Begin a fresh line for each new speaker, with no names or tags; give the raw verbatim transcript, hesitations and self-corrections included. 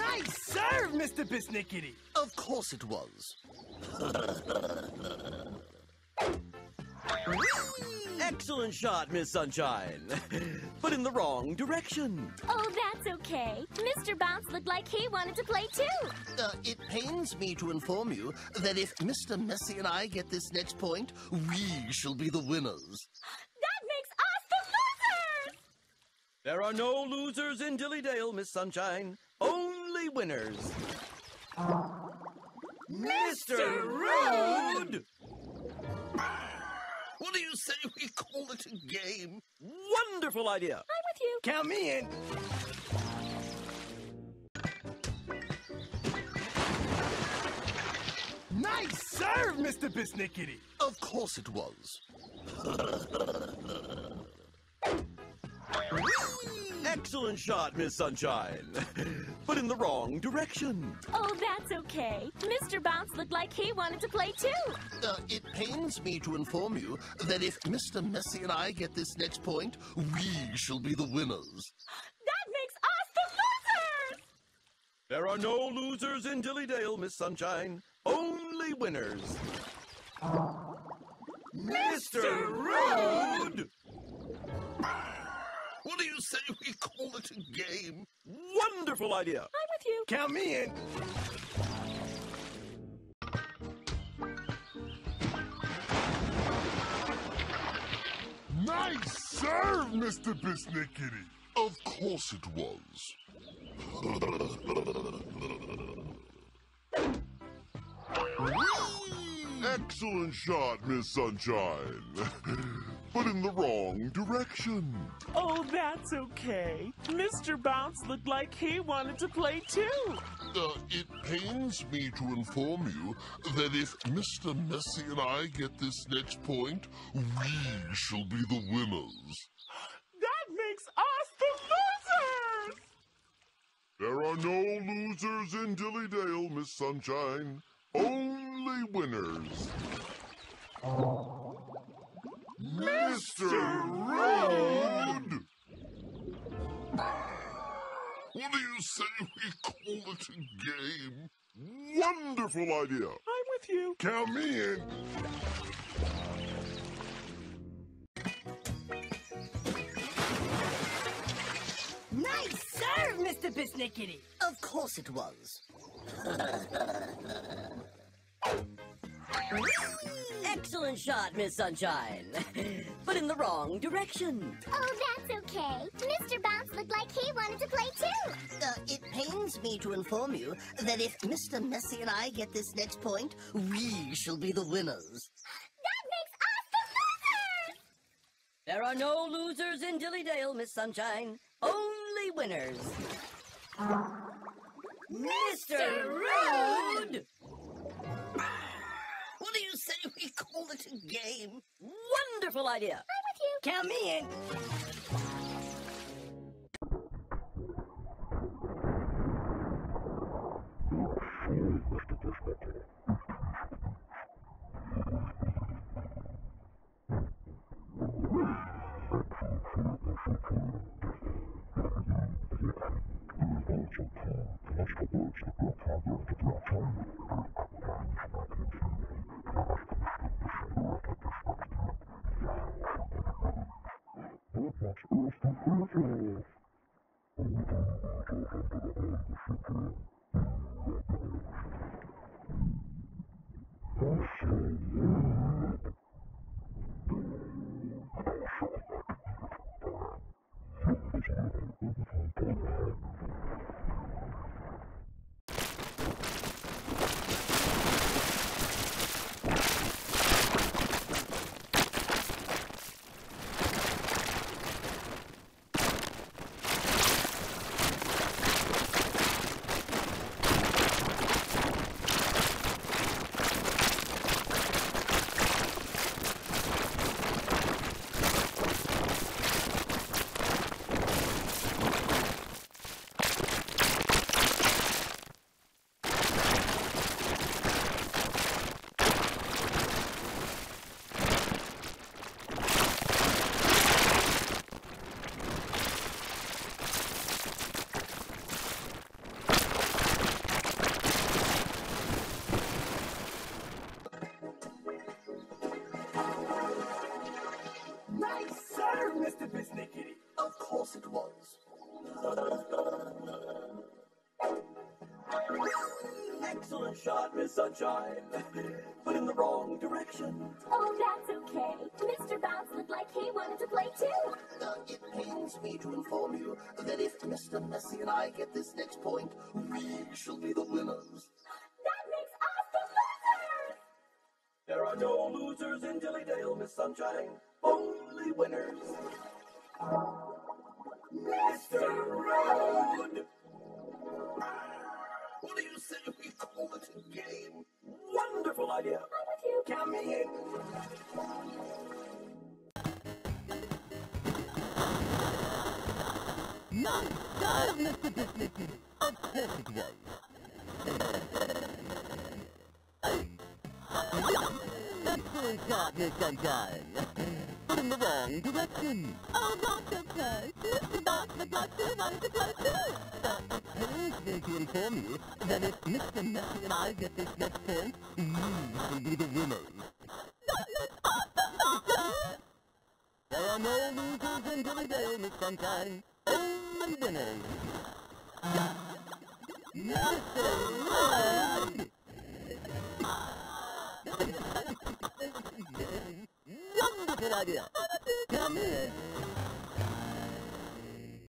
Nice serve, Mister Bisnickety!
Of course it was.
Excellent shot, Miss Sunshine. But in the wrong direction.
Oh, that's okay. Mister Bounce looked like he wanted to play too.
Uh, it pains me to inform you that if Mister Messy and I get this next point, we shall be the winners.
That makes us the losers!
There are no losers in Dillydale, Miss Sunshine. Only winners. Mister Rude!
What do you say we call it a game?
Wonderful idea.
I'm with you.
Count me in. Nice serve, Mister Bisnickety!
Of course it was.
Excellent shot, Miss Sunshine. But in the wrong direction.
Oh, that's okay. Mister Bounce looked like he wanted to play too.
Uh, it pains me to inform you that if Mister Messy and I get this next point, we shall be the winners.
That makes us the losers!
There are no losers in Dillydale, Miss Sunshine. Only winners. Mister Rude!
What do you say we call it a game?
Wonderful idea.
I'm with you.
Count me in.
Nice serve, Mister Bisnickety!
Of course it was.
Excellent shot, Miss Sunshine. But in the wrong direction.
Oh, that's okay. Mister Bounce looked like he wanted to play too.
Uh, it pains me to inform you that if Mister Messy and I get this next point, we shall be the winners.
That makes us the losers!
There are no losers in Dillydale, Miss Sunshine. Only winners. Mister Rude! What do you say we call it a game? Wonderful idea.
I'm with you.
Count me in.
Nice serve, Mister Bisnickety!
Of course it was.
Excellent shot, Miss Sunshine. But in the wrong direction.
Oh, that's okay. Mister Bounce looked like he wanted to play too.
Uh, it pains me to inform you that if Mister Messy and I get this next point, we shall be the winners.
That makes us the losers!
There are no losers in Dillydale, Miss Sunshine. Only winners. Mister Rude!
What do you say we call it a game?
Wonderful idea.
I'm with you.
Count me in.
Sunshine, but in the wrong direction.
Oh, that's okay. Mister Bounce looked like he wanted to play too.
Uh, it pains me to inform you that if Mister Messy and I get this next point, we shall be the winners.
That makes us the losers!
There are no losers in Dillydale, Miss Sunshine. Only winners. Mister Road!
What do you say we call it a game?
Wonderful idea.
I'm with you.
Count me in.
Nice job, Mister Bisnicky. A perfect one. Excellent shot, Miss Sunshine. But in the wrong direction. Oh, that's okay. Mister Bounce would like to wanted to play too. But it pains me to inform you that if Mister Messy and I get this next point, we will be the winners. That makes us the losers! There are no losers in Dillydale, Miss Sunshine. Only winners. Mister Road! Wonderful idea. Come in.